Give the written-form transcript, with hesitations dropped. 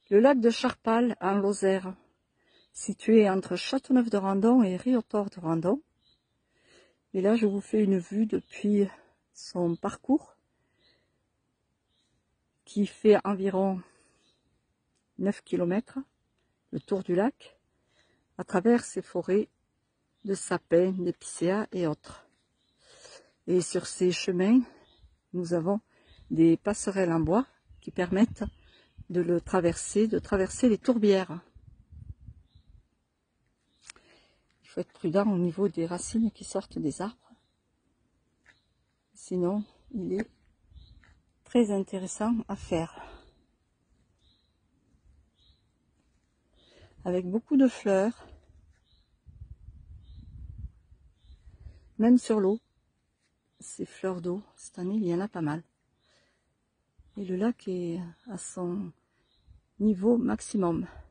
Le lac de Charpal en Lozère, situé entre Châteauneuf-de-Randon et Riotor-de-Randon. Et là, je vous fais une vue depuis son parcours qui fait environ 9 km, le tour du lac, à travers ces forêts de sapins, d'épicéas et autres. Et sur ces chemins, nous avons des passerelles en bois qui permettent de traverser les tourbières. Il faut être prudent au niveau des racines qui sortent des arbres. Sinon, il est très intéressant à faire. Avec beaucoup de fleurs, même sur l'eau. Ces fleurs d'eau, cette année, il y en a pas mal. Et le lac est à son niveau maximum.